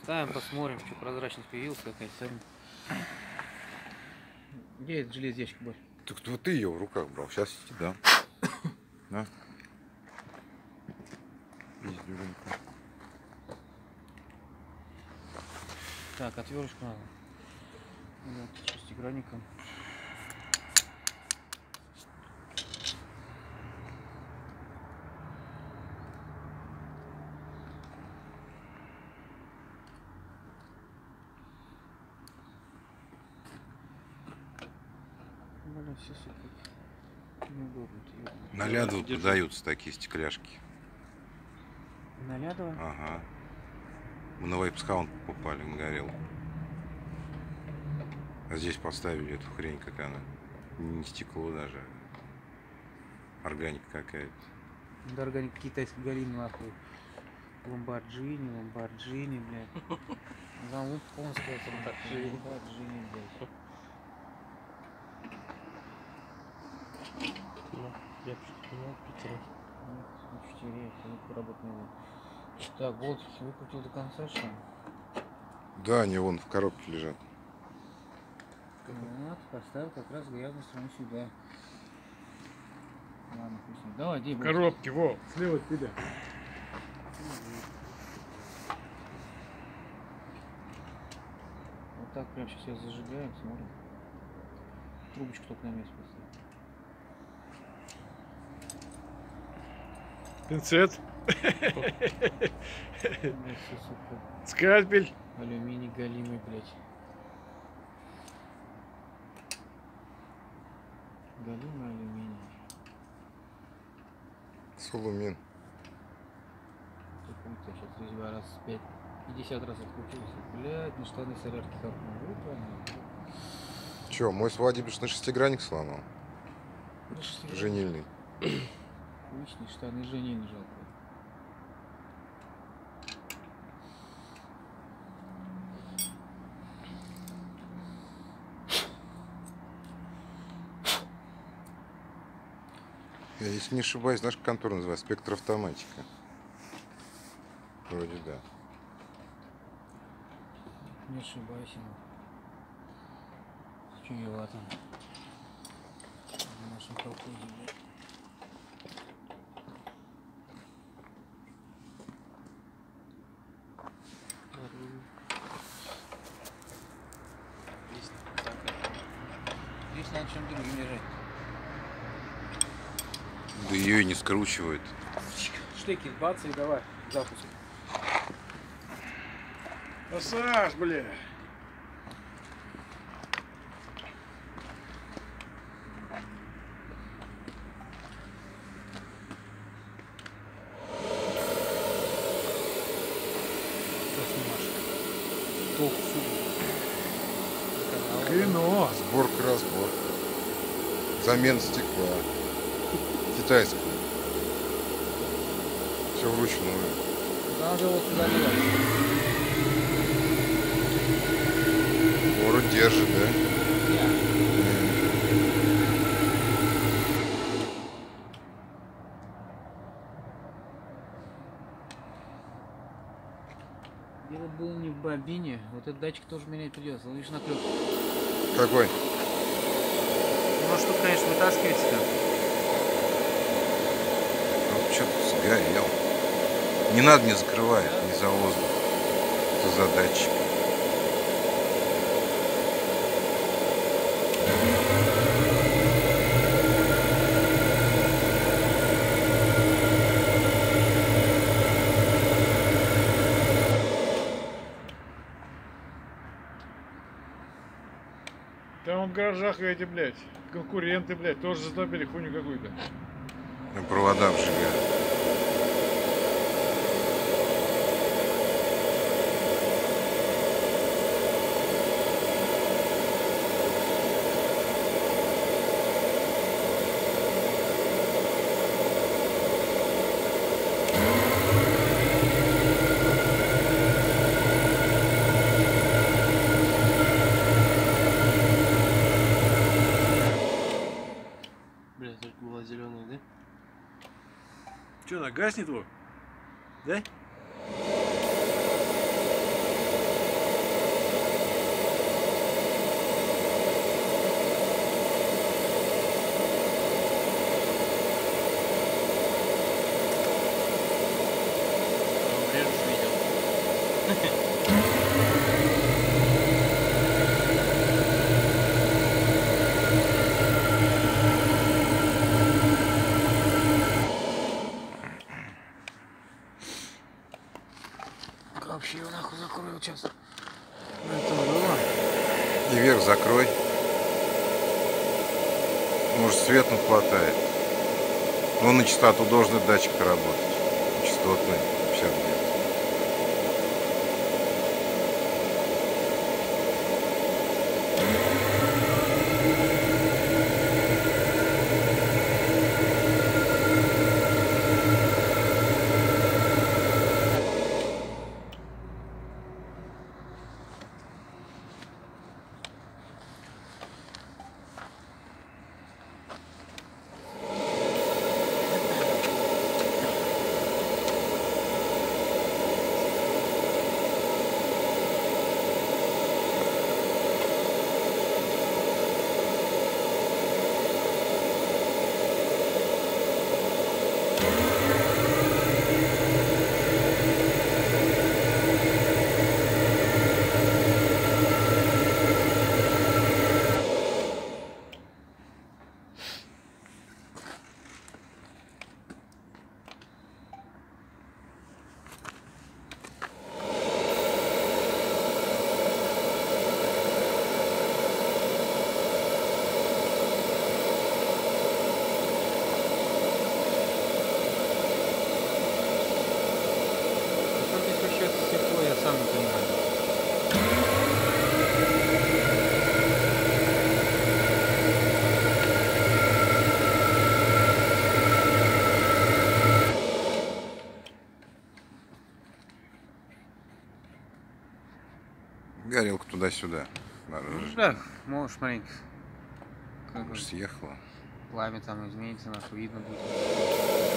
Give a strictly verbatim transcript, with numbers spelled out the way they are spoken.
Ставим, посмотрим, что прозрачность появилась какая-то. Где этот железный ящик был? Так вот ты ее в руках брал, сейчас я тебе дам. На. Так, отверточку надо. Вот, шестигранником. Все неудобно. На Лядово продаются такие стекляшки. На Лядово? Ага. Мы на вейп-скаунт попали, на горел. А здесь поставили эту хрень, как она. Не стекло даже. Органика какая-то. Да, органика китайской галины нахуй. Ламборджини, ламборджини, блядь. Замут конская ламборджини, ламборджини, блядь. Я что-то понял, Питера. Не в Питере, я работать не буду. Так, вот, выкрутил до конца, что ли? Да, они вон в коробке лежат. Вот, поставил как раз грязную сторону сюда. Ладно, пусть не. Давай, иди. Коробки, во, слева от тебя. Вот так прям сейчас я зажигаем, смотрим. Трубочку только на место поставим. Пинцет. Скальпель. Алюминий галимый, блядь. Галимый алюминий. Сулумин. Сейчас резьба раз пять, пятьдесят раз открутился. Блядь, на штаны солярки капнул. Че, мой свадебный шестигранник сломал? Женильный. Личные штаны женильный жалко. Я, если не ошибаюсь, наша контора называется Спектроавтоматика. Вроде да. Не ошибайся. Чуевато. В нашем колхозе. Здесь надо чем другим лежать. Да ее и не скручивают. Штеки, бац и давай, запуск. Пассаж, бля. Кино. Сборка-разбор. Замена стекла. Китайского. Все вручную. Надо вот сюда лежать. Город держит, да? Дело было не в бобине. Вот этот датчик тоже менять придется. Он лишь наклеп. Какой? Ну что, конечно, вытаскивается как. Вот что-то сгорел. Не надо, не закрывает, не за воздух. Это за датчик. Там в гаражах эти, блядь, конкуренты, блядь, тоже затопили хуйню какую-то. Провода вжигают. Была зеленая, да? Че, она гаснет его? Да? Как вообще его нахуй закрою сейчас? Это было. И вверх закрой. Может, свет не хватает. Но на частоту должен датчик работать. Частотный. пятьдесят герц. Что здесь вообще светло, я сам не понимаю. Горелка туда-сюда. Да, можешь маленько. Как бы Может, съехала. пламя там изменится, нахуй видно будет.